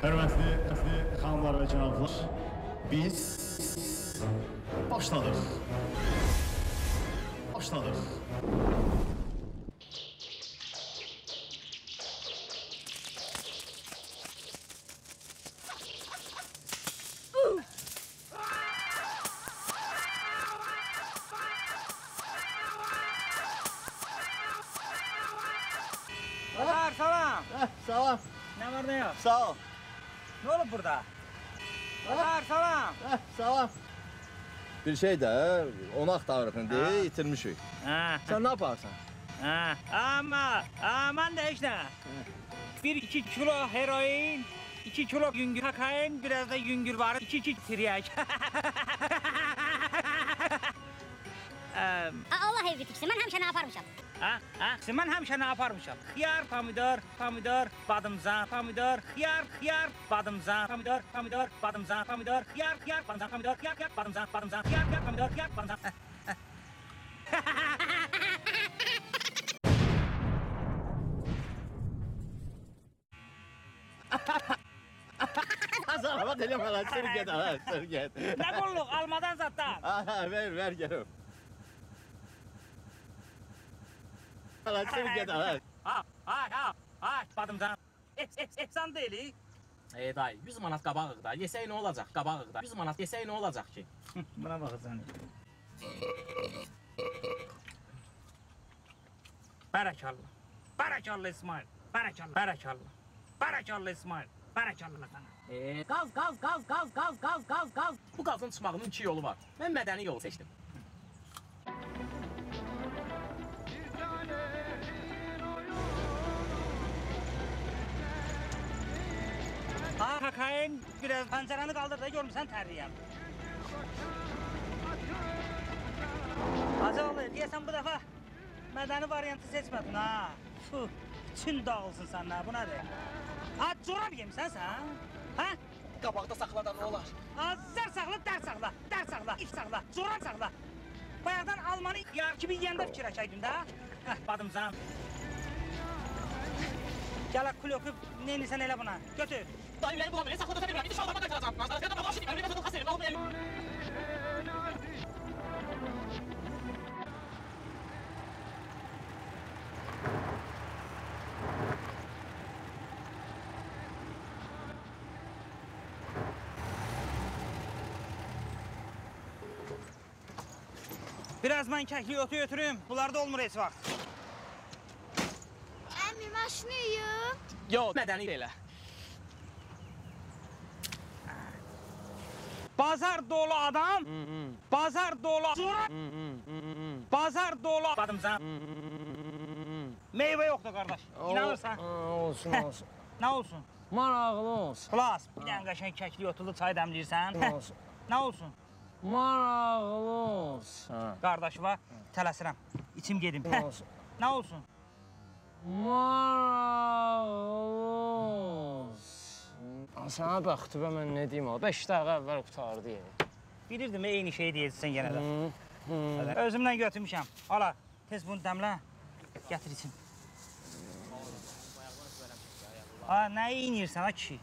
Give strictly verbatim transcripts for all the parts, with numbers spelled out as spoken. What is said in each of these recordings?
Hörmətli, hörmətli xanımlar və cənablar, biz başladıq. Başladıq. Ömer, salam. Heh, salam. Ne var ne yok? Sağ ol. Ne olur burada? Ömer, salam. Heh, salam. Bir şey də, onu axtarırıq indi, itirmişik. Ha, Sən nə yaparsan? ha. Ama, aman da işte. Bir iki kilo heroin, iki kilo güngür kokain, biraz da güngür var, iki iki tiryek. Eee, Allah evli tiksin, mən həmişə nə yaparmışam? Ha, ha. Mən həmişə nə yaparmışam? Xiyar, pomidor, pomidor, badımcan, pomidor, xiyar, xiyar, badımcan, pomidor, pomidor, badımcan, pomidor, xiyar, xiyar, badımcan, pomidor, xiyar, xiyar, badımcan, badımcan, xiyar, xiyar, pomidor, xiyar, badımcan. Zarabat eləmə lan, sür get, ha, sür get. Nə qulluq, almadan zatdan. Ha, ver, ver, gəlim. Lan, sür get, ha. Ha, ha, ha, ha, badımcan. Et, et, etsan deyil. E dayı, yüz manat qabağıq da. Yesək nə olacaq qabağıq da? yüz manat yesək nə olacaq ki? Buna baxırsan. Barakallah. Barakallah İsmail. Barakallah. Barakallah. Barakallah İsmail. Barakallah sana. E, qaz, qaz, qaz, qaz, qaz, qaz, qaz, qaz. Bu qazın çıxmağının iki yolu var. Mən mədəni yolu seçdim. Ha, kokain biraz pancarını kaldır da görmüşsən tərliyəm. Hacı oğlu, deyəsən bu dəfə mədəni variantı seçmədin ha. Fuh, çün dağılsın səndən, bu nədir? Ha, corab yemisən sən? Ha? Qabaqda saxladan nə olar? Azar saxla, dər saxla, dər saxla, ip saxla, corab saxla. Bayaqdan almanı yar kimi yiyəndə fikirləşəydin də. Həh, badımcan. Gələ kul öpüb, neynisən elə buna, götür. Dayı ürəyi bulamıyor, saxlada sən ürəyi, dışarıdan qaytaracam. Nazarətdən babaş edeyim, ürəyi məzədə xasərim, alım elim. Biraz mən kəkli otu götürüm, bunlarda olmur heç vaxt. Əmi, maşını yuyum. Yox, mədəni elə. Bazar dolu adam, bazar dolu zora, bazar dolu badımcan. Meyve yoktu kardeş, inanırsan. Olsun, olsun. Ne olsun? Maraqlı olsun. Plus, bir dənə qəşəng kəkli otulu çay dəmləyirsən. Olsun. Ne olsun? Maraqlı olsun. Qardaşıma tələsirəm, içim gedim. Olsun. Ne olsun? Maraqlı olsun. Sənə bəxtibə mən nə deyim o? Beş dəqiqə əvvəl qutardı yeri. Bilirdim, eyni şey deyəcəksən yenə də. Hı, hı. Özümdən götürmüşəm. Ala, tez bunu dəmlə, gətir içim. Ha, nə yiyinirsən ha kişi?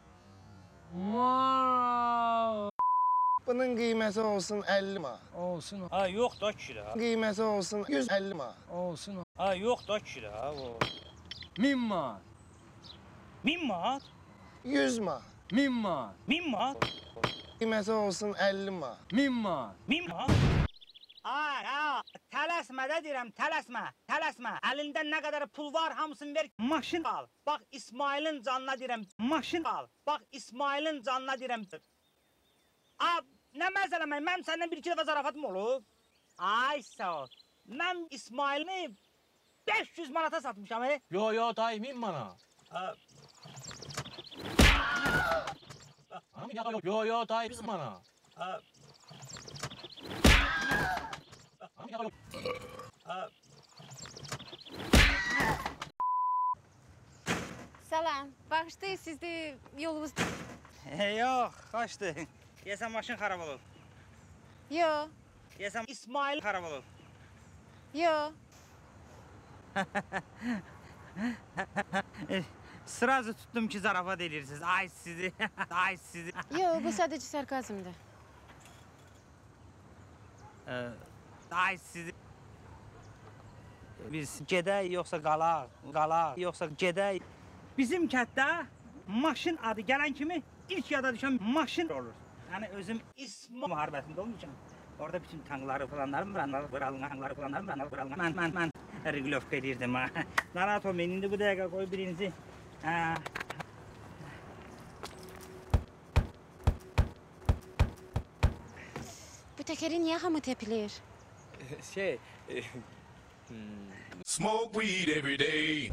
Maraqlı Bunun qiyməti olsun əlli manat. olsun. Ha, yox da kişi də. Qiyməti olsun yüz əlli manat. Olsun. Ha, yox da kişi də. O. Min manat. Min manat? yüz manat. Min manat. Min manat? Qiyməti olsun əlli manat. Min manat. Min manat? Ay, ha, tələsmə də deyirəm, tələsmə, tələsmə. Əlində nə qədər pul var, hamısını ver, maşın al. Bax, İsmailin canına deyirəm, maşın al. Bax, İsmailin canına deyirəm. A, nə məzələmək, mənim səndən bir iki dəfə zarafatım olub. Ay, sağ ol. Mən İsmailini beş yüz manata satmışam, he? Yo, yo, dayı, min manat. Ha, Yo, yo, dayı, yüz manat. ha, ha. Salam, bağışlayın, siz də yolunuz... E, yox, qaçdı. Deyəsən maşın xarab olub. Yo, Deyəsən İsmail xarab olub. yo. Sırası tuttum ki zarafat edirsiniz. Ay sizi. Ay sizi. Yo, bu sadece sarkazmdı. Ee, ay sizi. Biz gedək yoxsa qalaq, qalaq yoxsa gedək. Bizim kətdə maşın adı gələn kimi ilk yada düşən maşın olur. Yəni özüm İsmo müharibəsində olmuşam. Orada bütün tankları falanlarım, buranları, buranları, tankları falanlarım, buranları, buranları. Mən, mən, mən Riglovka edirdim ha. Narahat olmayın, indi bu dəqiqə qoy birinizi. Ha. Bu tekeri niye hamı tepilir? Şey, e, Smoke weed every day.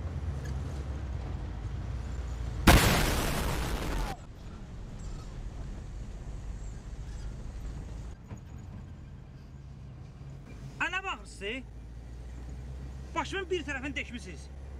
Ana baxırsınız. Başımın bir tərəfini deşmişsiniz.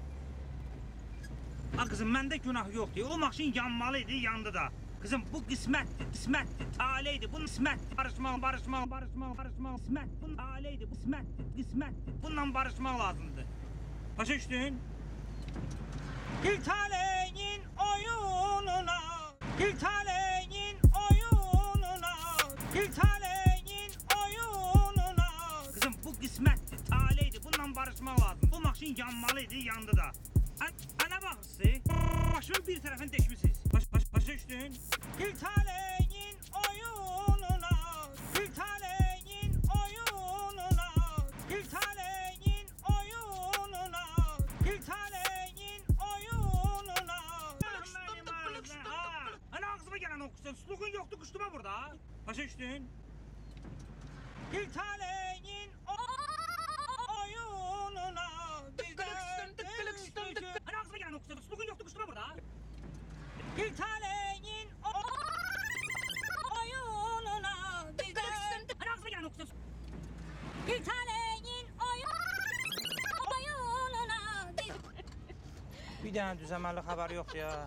A kızım, məndə günah yoxdur. O maşın yanmalıydı, yandı da. Kızım, bu qismətdir, qismətdir, taleydir. Bu qismətdir. Barışmaq, barışmaq, barışmaq, barışmaq. Qismət, bu taleydir, bu qismətdir, qismətdir. Bununla barışmaq lazımdır. Başa düşdün? Gül taleyin oyununa, gül taleyin oyununa, gül taleyin oyununa. Kızım, bu qismətdir, taleydir. Bununla barışmaq lazım. Bu maşın yanmalıydı, yandı da. Ana baxırsınız. Başımın bir tərəfini deşmişsiniz. Baş, baş, başa düşdün? Gül taleyin oyununa, gül taleyin oyununa, gül taleyin oyununa, gül taleyin oyununa. Ana ağzıma gelen okusun. Slugun yoktu, kuştuma burada. Başa düşdün? Gül taleyin oyununa. Ana ağzıma gelen okusun. Slugun yoktu, kuştuma burada. Gül taleyin oyununa. Ana ağzıma gelen okusun. Gül taleyin oyununa. Bir dənə düzəməli xəbər yoxdur ya.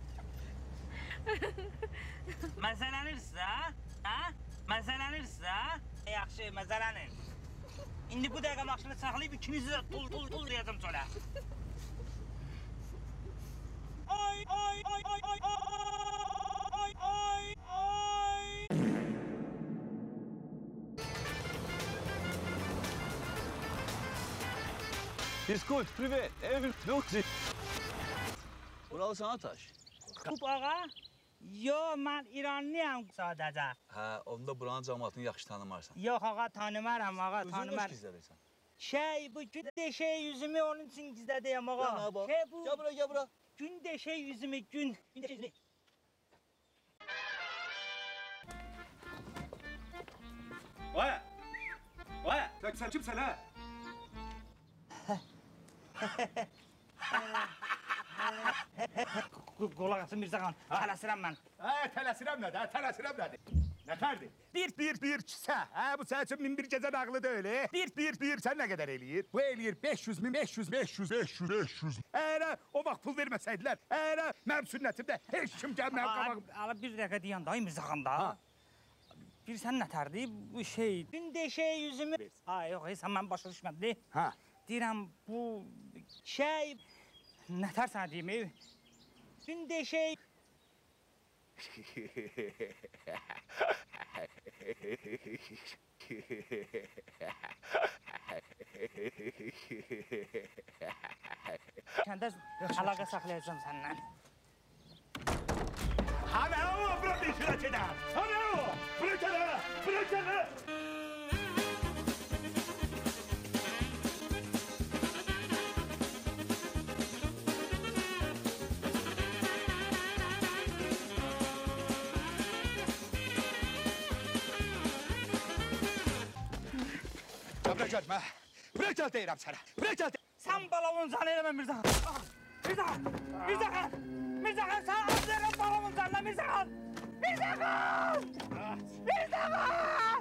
Məzələnirsiz ha? Ha? Məzələnirsiz ha? Yaxşı, məzələnin. İndi bu dəqiqə maşını saxlayıb ikinizi də tul tul tul deyəcəm çölə. Ay ay ay ay ay ay ay ay. Biskut, privet, evin, lukzi. Buralı sana taş. Kup ağa? Yo, mən İranlıyam sadəcə. Hə, onda buranın cəmaatını yaxşı tanımarsan. Yox ağa, tanımaram ağa, Özünü tanımaram. gizlədirsən. Şey, bu gün deşey yüzümü onun için gizlədiyəm ağa. Yana bax. Şey bu, Gel bura, gel bura. gün deşey yüzümü, gün. Gün deşey yüzümü. Vay! Vay! Sen, sen kimsin ha? Qolaq asın Mirzə xan, tələsirəm mən. Ha, tələsirəm nədir? Ha, tələsirəm nədir? Nətərdir? Bir, bir, bir, kisə. Ha, bu sənin üçün min bir gecə nağlı da öyle. Bir, bir, bir, sən nə qədər eləyir? Bu eləyir beş yüz min, beş yüz, beş yüz, beş yüz, beş yüz. Əgər o vaxt pul verməsəydilər, əgər mənim sünnətimdə heç kim gəlməyəm qabağım. Ala bir dəqiqə deyən dayı Mirzə xan da. Bir sən nətərdir? Bu şey, gün deşey yüzümü. Ha, yox, sən mən başa düşmədi. Ha. Deyirəm, bu şey, nətər sənə deyim? Gün deşey... Kəndə əlaqə saxlayacağım səndən. Ana o, bırak işine çeda. Ana o, bırak çeda, bırak çeda. Bırak çeda, bırak çeda deyirəm sənə. Bırak çeda. Sən balamın canı eləmə Mirzə xan. Mirzə xan, Mirzə xan, Mirzə xan, sən az deyirəm balamın canına Mirzə xan. Mirzə xan, Mirzə xan.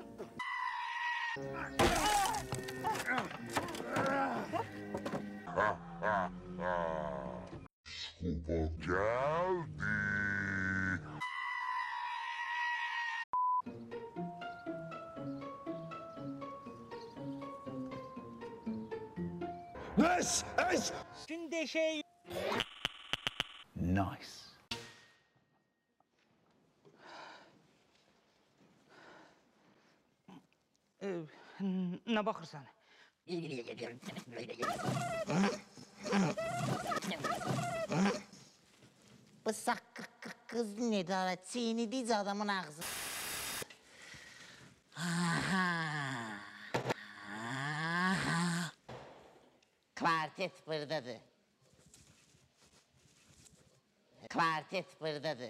Es, es. Gün deşey... nice. Ee, ne bakırsan? Bu sakı kız ne dara çiğnediği adamın ağzı. Aha. Aha. Kvartet buradadır. Kvartet buradadır.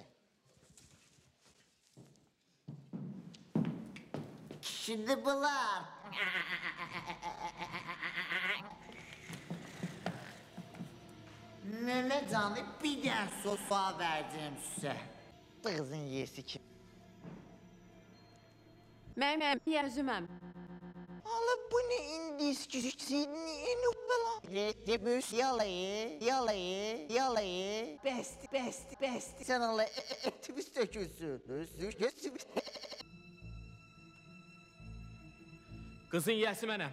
Şimdi bunlar. Mehmet Can'ı bir dənə sofa vereceğim size. Kızın yesi kim? Mənim mən üzüməm. Hala bu ne indis küçüksün, niye nukbala? Rebüs yalayı, yalayı, yalayı. Besti, besti, besti. Sen hala etimiz dökülsün. Qızın yiyəsi mənəm.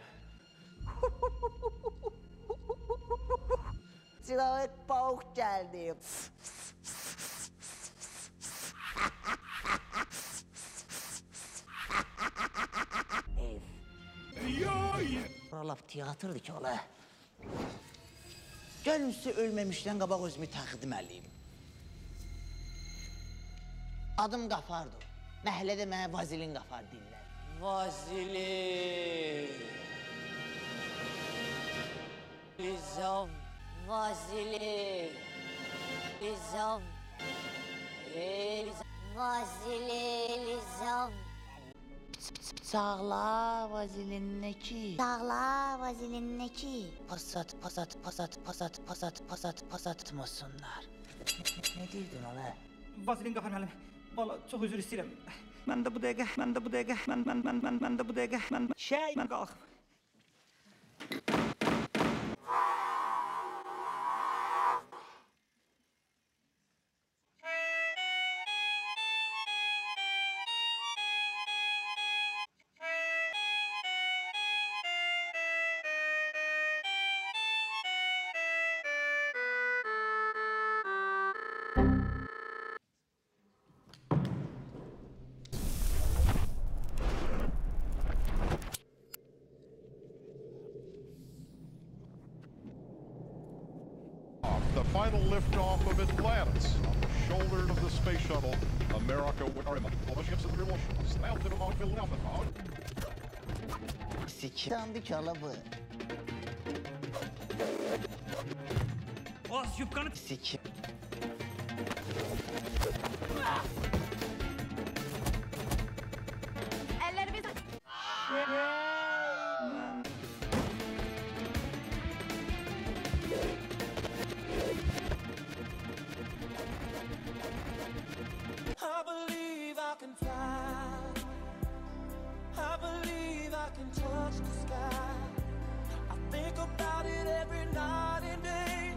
Silahət pavuk geldi. Ev. Buralar tiyatrdır ki ola. Gəlin sizə ölməmişdən qabaq özümü təqdim eləyim. Adım Qafardır. Məhəllədə mənə Vazilin Qafar deyirlər. Vazilin. Lizam. Vazilin. Lizam. Vazilin. Lizam. Sağla vazilinneki. Sağla vazilinneki. Pasat, pasat, pasat, pasat, pasat, pasat, pasat atmasınlar. Ne diyorsun ola? Vasilin Qafar müəllim. Valla çox üzr istəyirəm. Mən də bu dəqiqə, mən də bu dəqiqə, mən mən mən mən mən də bu dəqiqə, mən şey, mən qalxım. The final liftoff of Atlantis on the shoulders of the space shuttle. America with our ships and revolutions. Now to the Mount Philadelphia. Sikitan bir çalabı. Az yupkanı Sikim. Əllərimiz I believe I can fly. I believe I can touch the sky. I think about it every night and day.